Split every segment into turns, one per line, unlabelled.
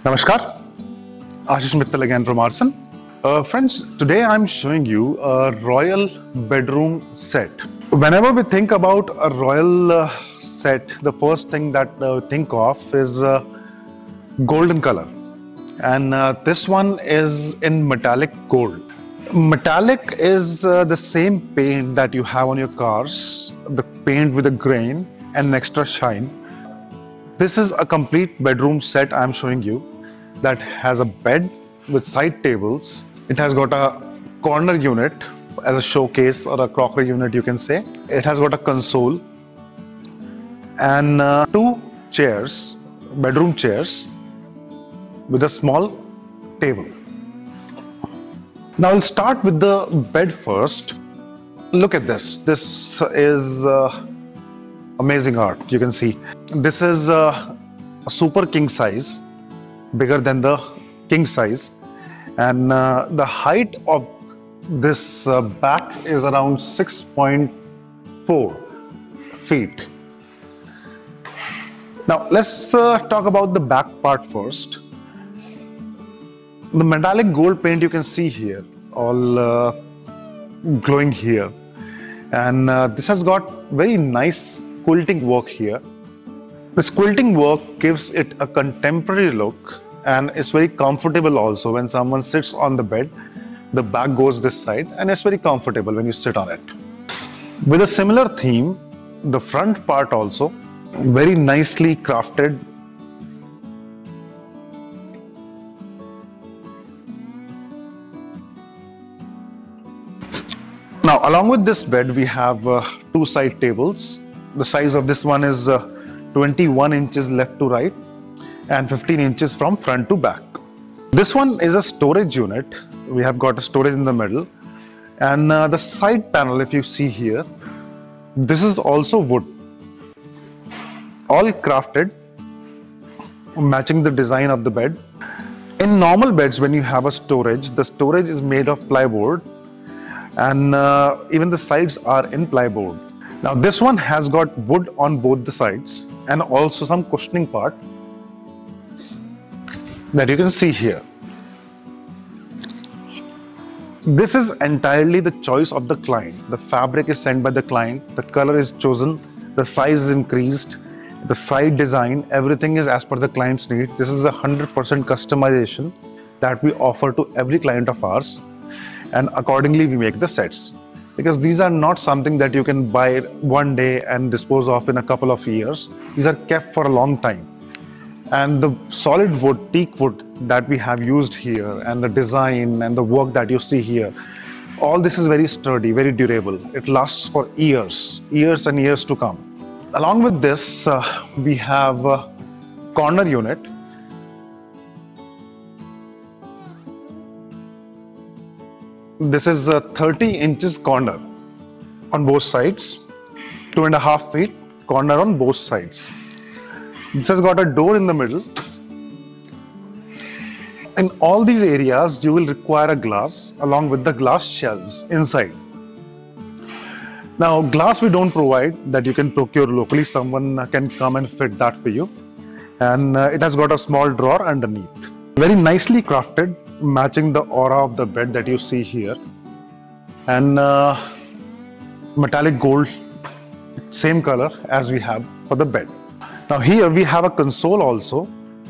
Namaskar, Ashish Mittal again from Arson. Friends, today I'm showing you a royal bedroom set. Whenever we think about a royal set, the first thing that we think of is golden color. And this one is in metallic gold. Metallic is the same paint that you have on your cars, the paint with a grain and an extra shine. This is a complete bedroom set I'm showing you that has a bed with side tables. It has got a corner unit as a showcase or a crockery unit, you can say. It has got a console and two chairs, bedroom chairs with a small table. Now I'll start with the bed first. Look at this. This is amazing art, you can see. This is a super king size, bigger than the king size, and the height of this back is around 6.4 feet. Now let's talk about the back part first. The metallic gold paint you can see here, all glowing here, and this has got very nice quilting work here. This quilting work gives it a contemporary look and it's very comfortable also. When someone sits on the bed, the back goes this side and it's very comfortable when you sit on it. With a similar theme, the front part also very nicely crafted. Now along with this bed we have two side tables. The size of this one is 21 inches left to right and 15 inches from front to back. This one is a storage unit. We have got a storage in the middle, and the side panel, if you see here, this is also wood, all crafted, matching the design of the bed. In normal beds, when you have a storage, the storage is made of plywood, and even the sides are in plywood. Now this one has got wood on both the sides and also some cushioning part that you can see here. This is entirely the choice of the client. The fabric is sent by the client, the color is chosen, the size is increased, the side design, everything is as per the client's need. This is 100% customization that we offer to every client of ours, and accordingly we make the sets. Because these are not something that you can buy one day and dispose of in a couple of years. These are kept for a long time. And the solid wood, teak wood that we have used here, and the design and the work that you see here, all this is very sturdy, very durable. It lasts for years and years to come. Along with this, we have a corner unit. This is a 30 inches corner on both sides, 2.5 feet corner on both sides. This has got a door in the middle. In all these areas, you will require a glass along with the glass shelves inside. Now, glass we don't provide, that you can procure locally. Someone can come and fit that for you. And it has got a small drawer underneath. Very nicely crafted, matching the aura of the bed that you see here, and metallic gold, same color as we have for the bed. Now here we have a console also.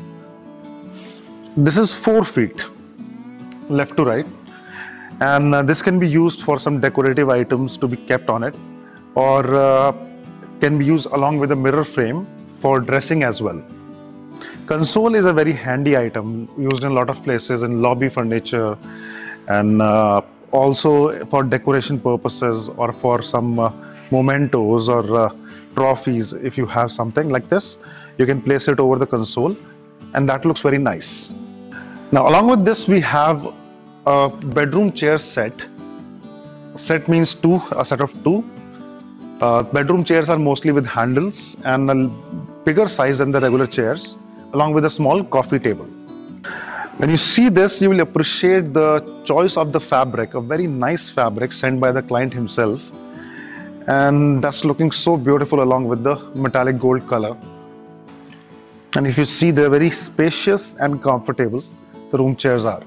This is 4 feet left to right, and this can be used for some decorative items to be kept on it, or can be used along with a mirror frame for dressing as well. Console is a very handy item used in a lot of places, in lobby furniture, and also for decoration purposes, or for some mementos or trophies. If you have something like this, you can place it over the console and that looks very nice. Now along with this we have a bedroom chair set. Set means two, a set of two. Bedroom chairs are mostly with handles and a bigger size than the regular chairs, along with a small coffee table. When you see this, you will appreciate the choice of the fabric, a very nice fabric sent by the client himself, and that's looking so beautiful along with the metallic gold color. And if you see, they're very spacious and comfortable, the room chairs are.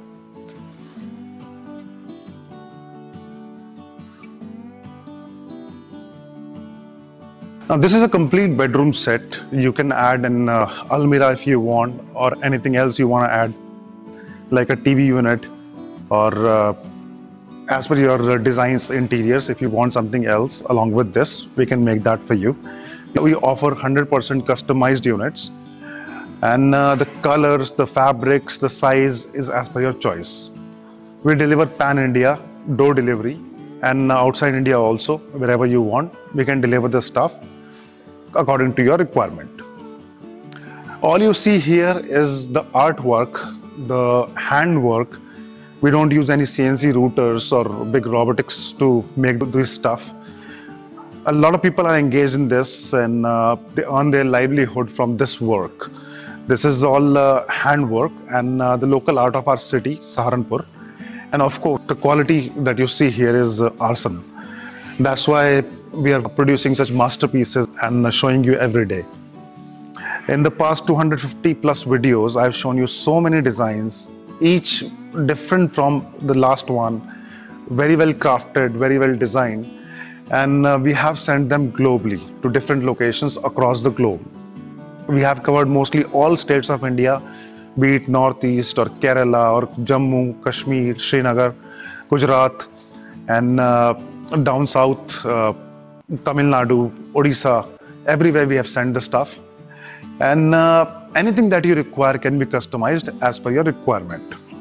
Now this is a complete bedroom set. You can add an almirah if you want, or anything else you want to add, like a TV unit, or as per your designs interiors. If you want something else along with this, we can make that for you. We offer 100% customized units, and the colors, the fabrics, the size is as per your choice. We deliver pan India, door delivery, and outside India also, wherever you want, we can deliver the stuff according to your requirement. All you see here is the artwork, the handwork. We don't use any CNC routers or big robotics to make this stuff. A lot of people are engaged in this, and they earn their livelihood from this work. This is all handwork and the local art of our city, Saharanpur. And of course, the quality that you see here is arson. That's why we are producing such masterpieces and showing you every day. In the past 250 plus videos, I've shown you so many designs, each different from the last one, very well crafted, very well designed, and we have sent them globally to different locations across the globe. We have covered mostly all states of India, be it Northeast or Kerala or Jammu, Kashmir, Srinagar, Gujarat, and down south, Tamil Nadu, Odisha, everywhere we have sent the stuff. And anything that you require can be customized as per your requirement.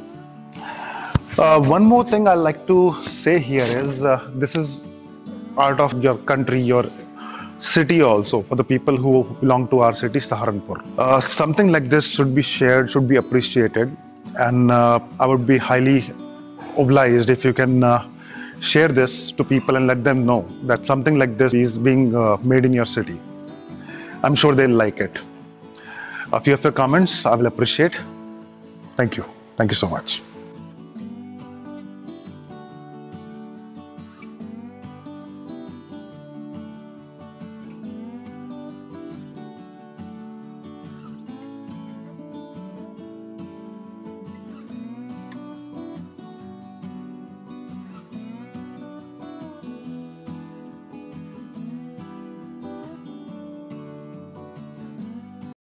One more thing I like to say here is this is part of your country, your city also, for the people who belong to our city, Saharanpur. Something like this should be shared, should be appreciated, and I would be highly obliged if you can share this to people and let them know that something like this is being made in your city. I'm sure they'll like it. A few of your comments I will appreciate. Thank you. Thank you so much.